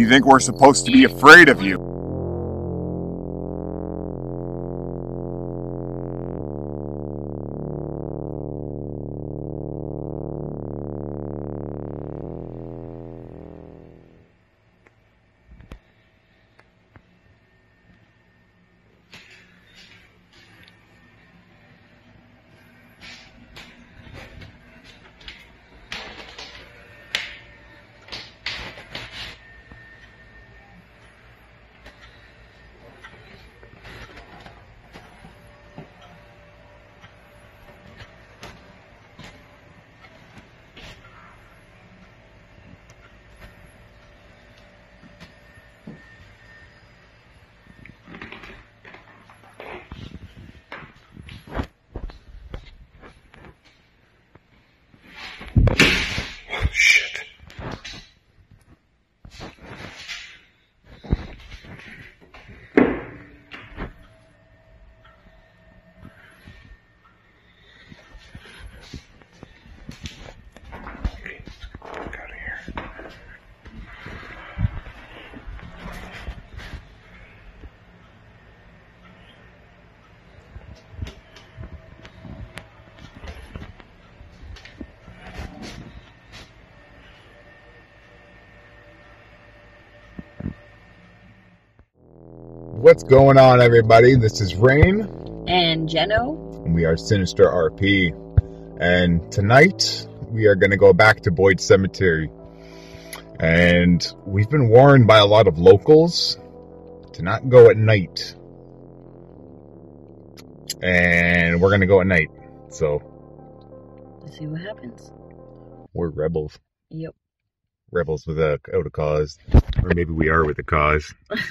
you think we're supposed to be afraid of you? What's going on, everybody? This is Rayne and Jenno, and we are Sinister RP. And tonight we are going to go back to Boyd Cemetery. And we've been warned by a lot of locals to not go at night. And we're going to go at night. So let's see what happens. We're rebels. Yep. Rebels without a cause. Or maybe we are with a cause.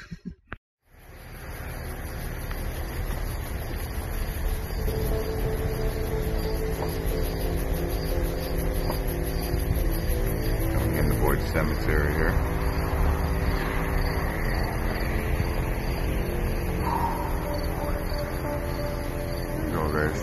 Cemetery here. Here we go, guys.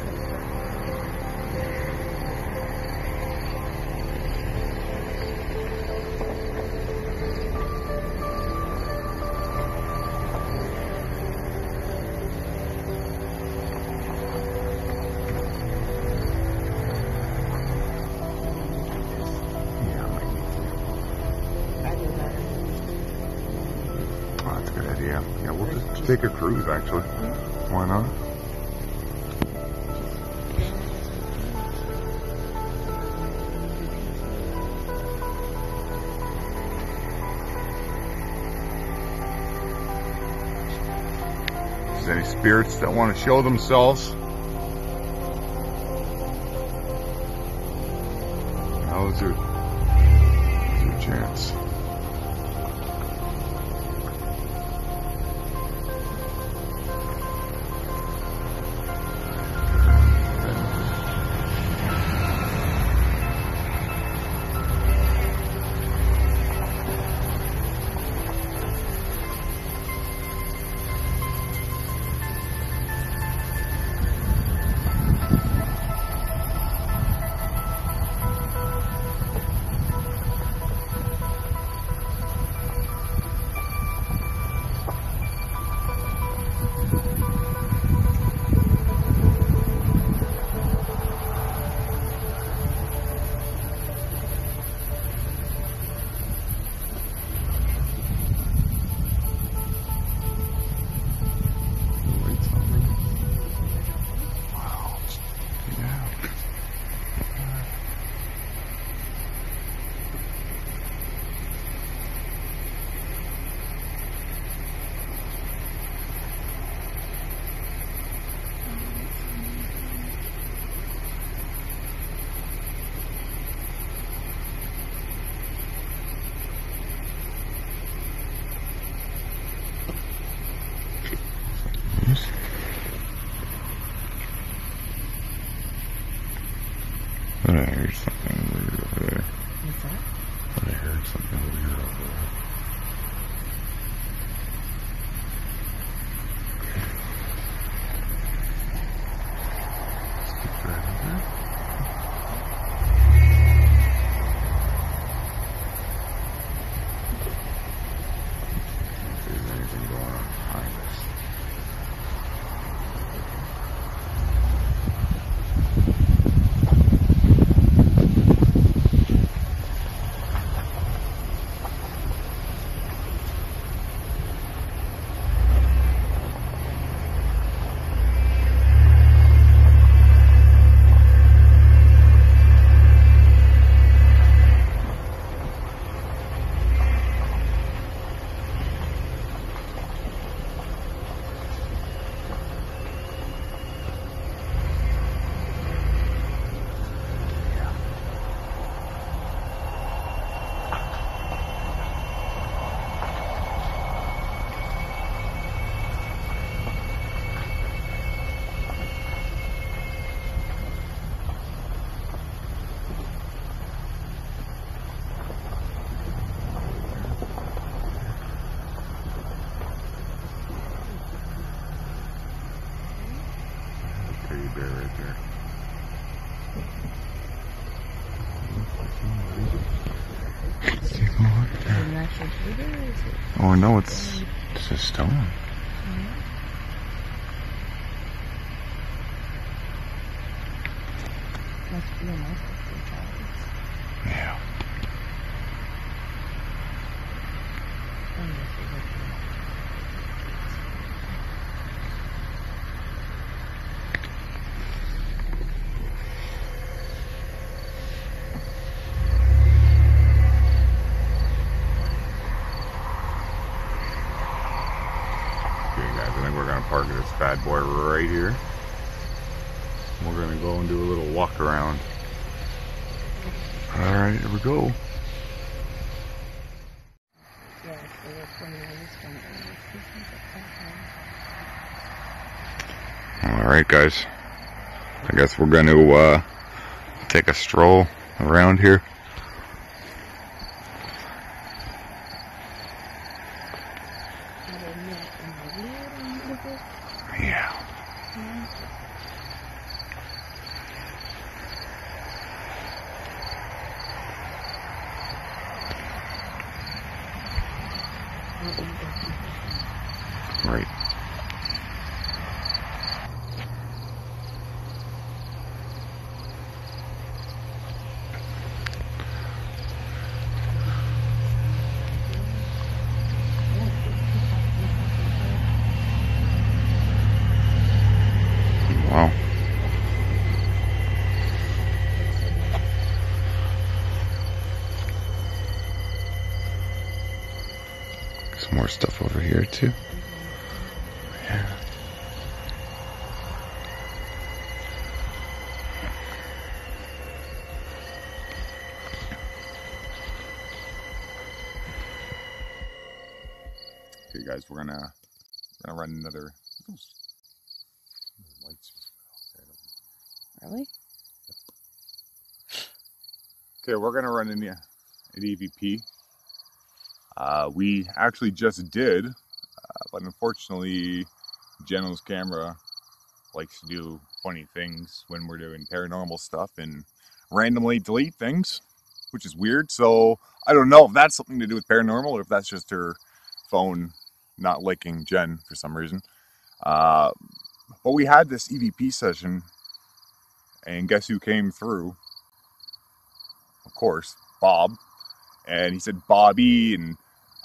Yeah, we'll just take a cruise, actually. Why not? If there's any spirits that want to show themselves, now's your chance. I heard something weird over there. What's that? I heard something weird over there. Let's get right over there. actual boulder, or is it? Oh no, it's a stone. Yeah. Must be a nice little child. Yeah. Okay guys, I think we're gonna park this bad boy right here. We're gonna go and do a little walk around. Alright, here we go. Yeah, so that's one of those Alright guys, I guess we're gonna take a stroll around here. Yeah. Right. Wow. Some more stuff over here too. Yeah. Okay guys, we're gonna run another lights. Really? Okay, we're gonna run in an EVP. We actually just did, but unfortunately, Jenno's camera likes to do funny things when we're doing paranormal stuff and randomly delete things, which is weird. So I don't know if that's something to do with paranormal or if that's just her phone not liking Jen for some reason. But we had this EVP session, and guess who came through? Of course, Bob. And he said Bobby, and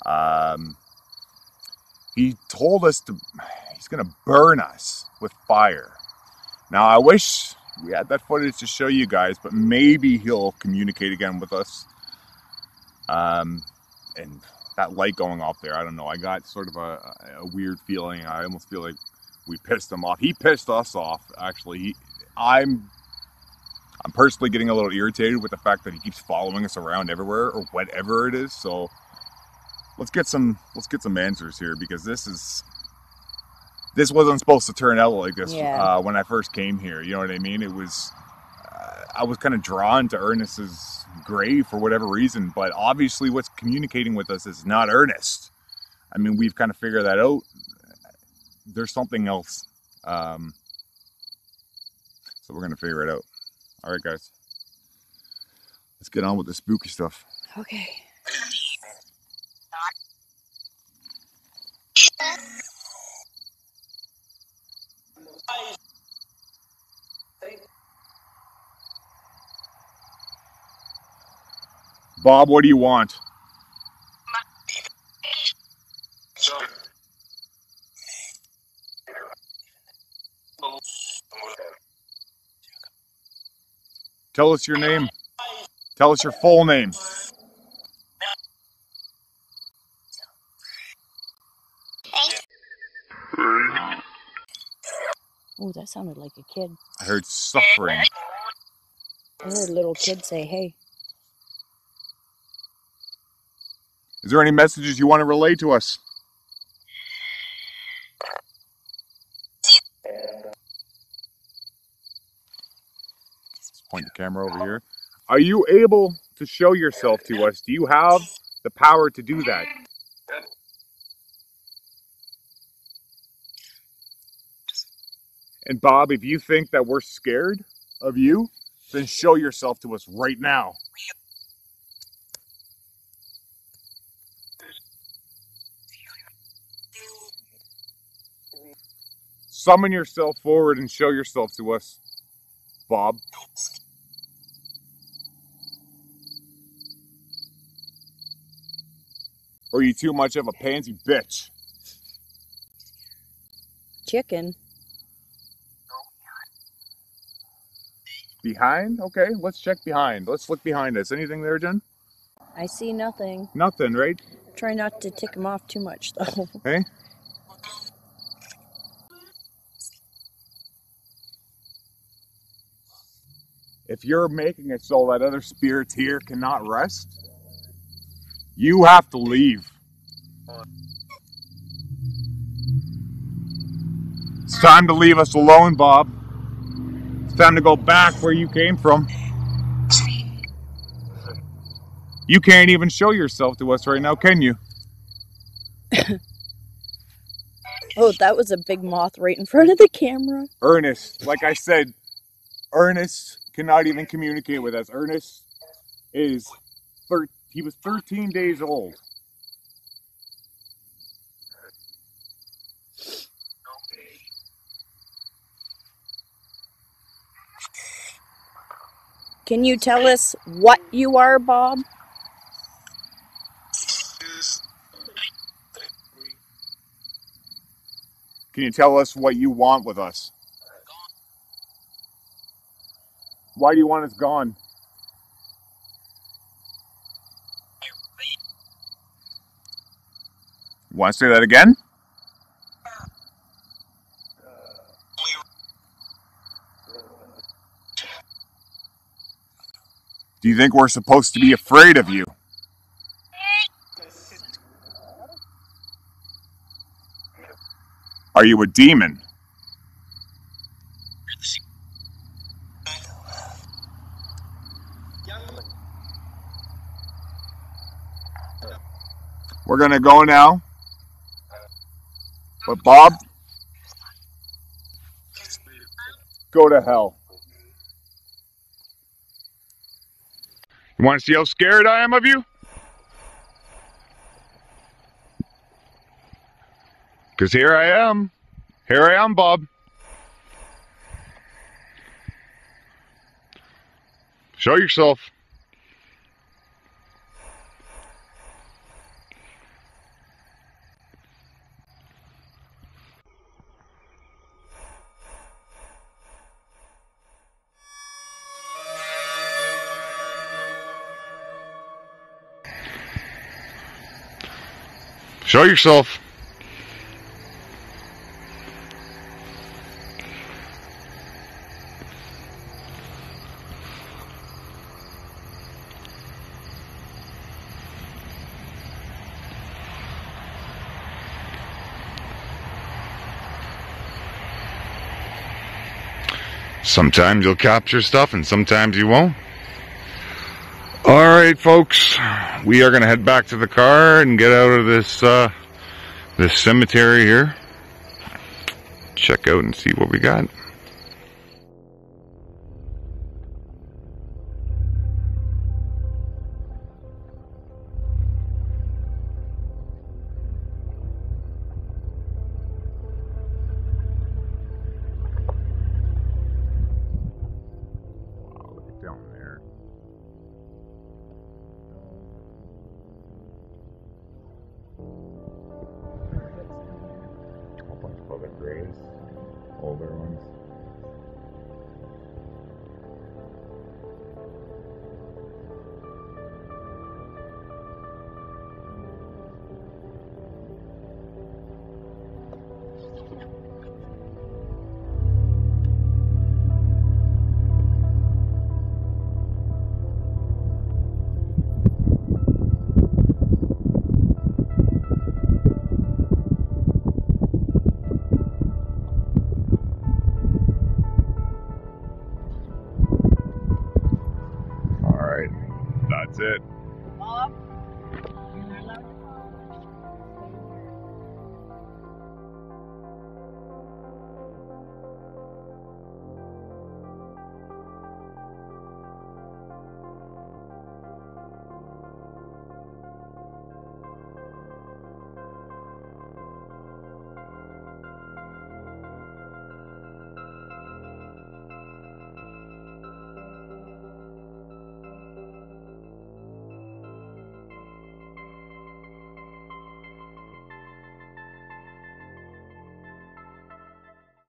he told us he's gonna burn us with fire. Now I wish we had that footage to show you guys, but maybe he'll communicate again with us. And that light going off there, I don't know. I got sort of a weird feeling. I almost feel like we pissed him off. He pissed us off, actually. I'm personally getting a little irritated with the fact that he keeps following us around everywhere or whatever it is. So let's get some answers here, because this wasn't supposed to turn out like this. Yeah. When I first came here. You know what I mean? It was I was kind of drawn to Ernest's grave for whatever reason, but obviously what's communicating with us is not Ernest. I mean, we've kind of figured that out. There's something else. So we're going to figure it out. All right, guys. Let's get on with the spooky stuff. Okay. Bob, what do you want? Tell us your name. Tell us your full name. Oh, that sounded like a kid. I heard suffering. I heard a little kid say, hey. Is there any messages you want to relay to us? Let's point the camera over here. Are you able to show yourself to us? Do you have the power to do that? And Bob, if you think that we're scared of you, then show yourself to us right now. Summon yourself forward and show yourself to us, Bob. Or are you too much of a pansy bitch? Chicken. Behind? Okay, let's check behind. Let's look behind us. Anything there, Jen? I see nothing. Nothing, right? Try not to tick him off too much, though. Hey? If you're making it so that other spirits here cannot rest, you have to leave. It's time to leave us alone, Bob. It's time to go back where you came from. You can't even show yourself to us right now, can you? Oh, that was a big moth right in front of the camera. Ernest, like I said, Ernest cannot even communicate with us. Ernest he was 13 days old. Can you tell us what you are, Bob? Can you tell us what you want with us? Why do you want us gone? Want to say that again? Do you think we're supposed to be afraid of you? Are you a demon? We're gonna go now. But Bob, go to hell. You want to see how scared I am of you? Because here I am. Here I am, Bob. Show yourself. Show yourself. Sometimes you'll capture stuff and sometimes you won't. Alright folks, we are going to head back to the car and get out of this this cemetery here. Check out and see what we got. Wow, look down there. A bunch of other graves, older ones. That's it. Bob?